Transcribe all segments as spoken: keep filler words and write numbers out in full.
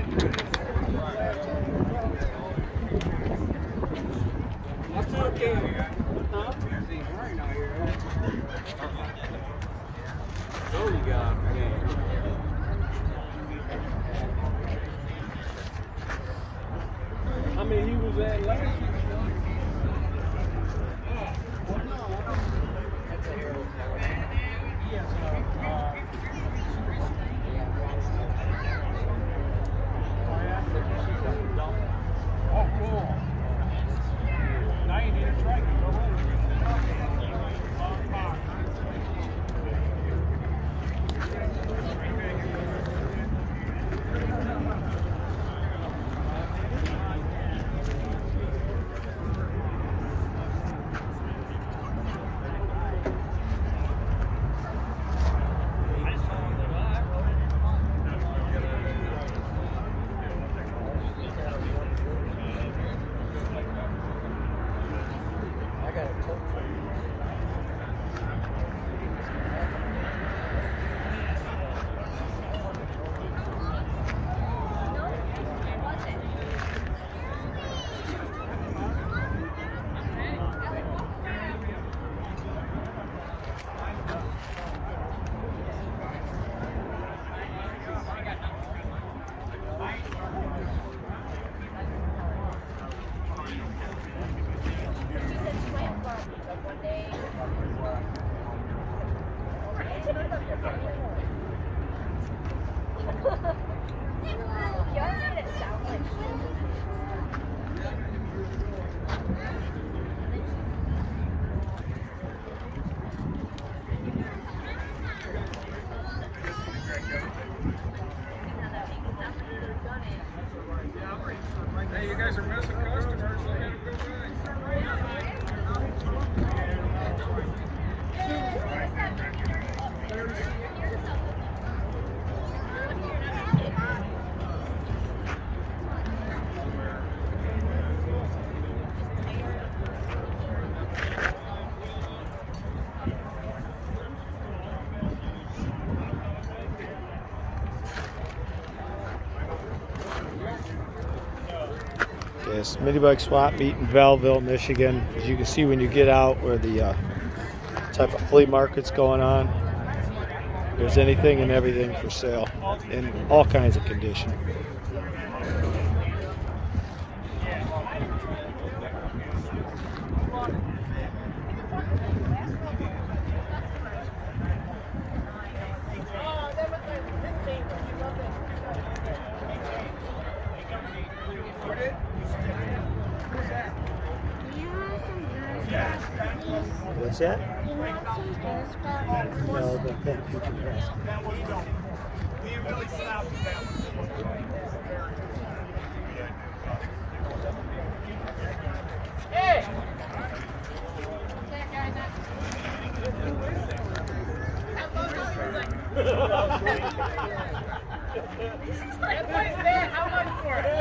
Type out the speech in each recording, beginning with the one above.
I mean, he was at last. Oh, cool. Now you need a strike. Hey, you guys are missing customers. Look at it go Yes, Mini Bike Swap Meet in Belleville, Michigan. As you can see when you get out where the uh, type of flea market's going on, there's anything and everything for sale in all kinds of condition. What's that? No, but then you can press. Hey! How much for it?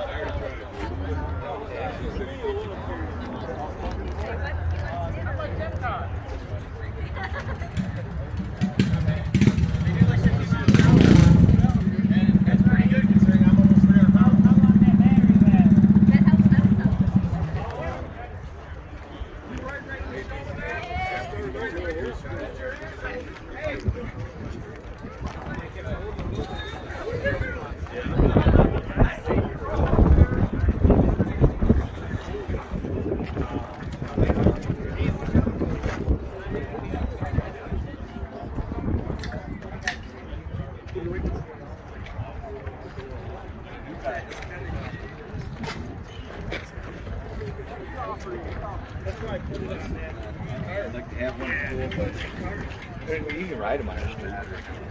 I'd like to have one cool, but you can ride them on your street.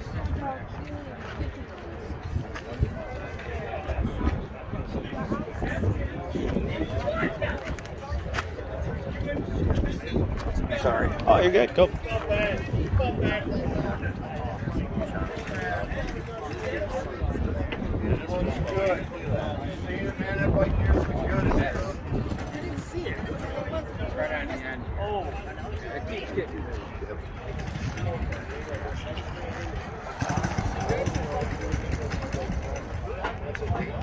Sorry. Oh, you're good. Go. Oh,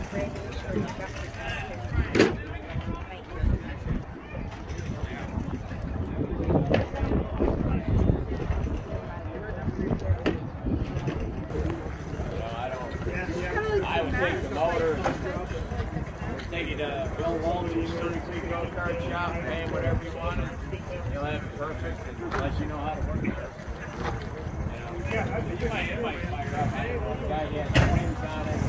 I would take the motor, take it to Bill Walton's thirty-three go-kart shop, pay him whatever you wanted. He'll have it perfect unless you know how to work it. You know, you might, it might fire up. I don't know if the guy has springs on it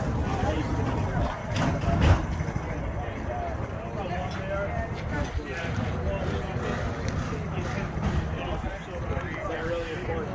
They're really important.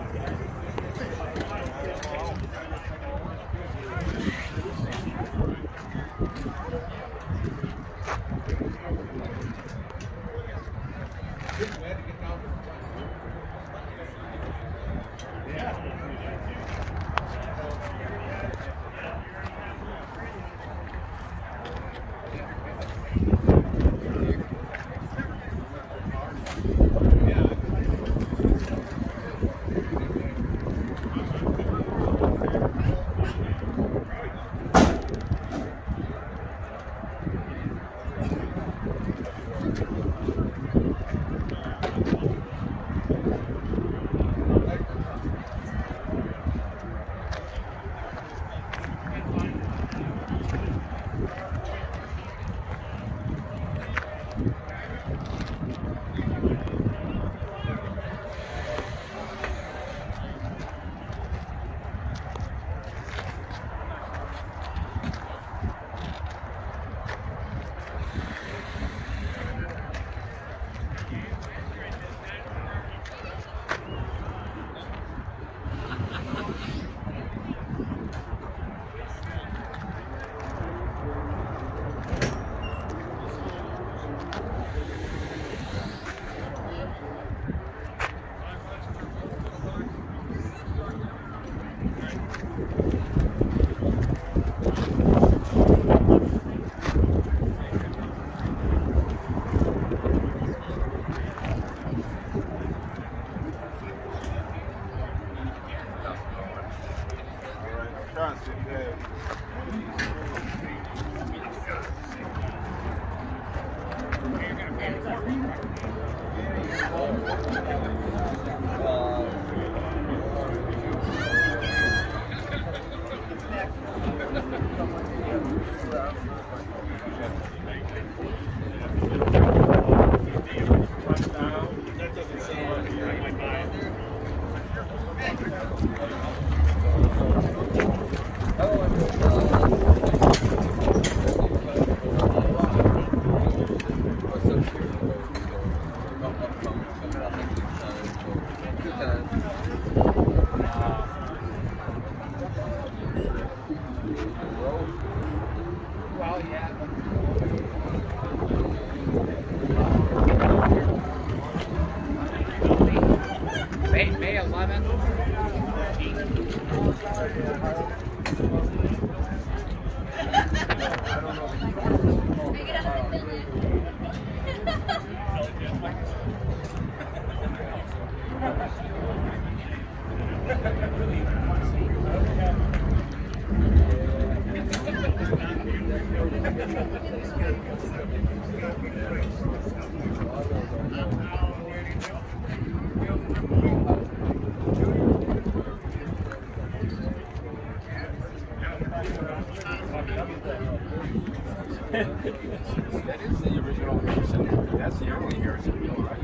That is the original Harrison. That's the only Harrison wheel, right?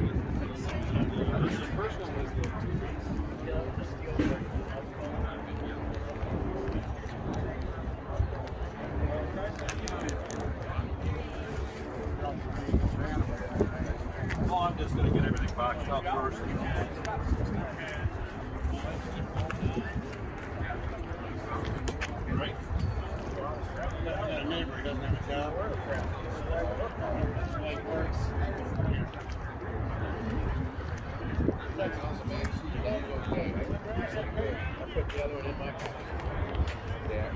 The first one was the. Oh, I'm just going to get everything boxed up first. Right? Got a neighbor who doesn't have a job. His wife works. That's awesome, man. Okay. I put the other one in my car. Yeah.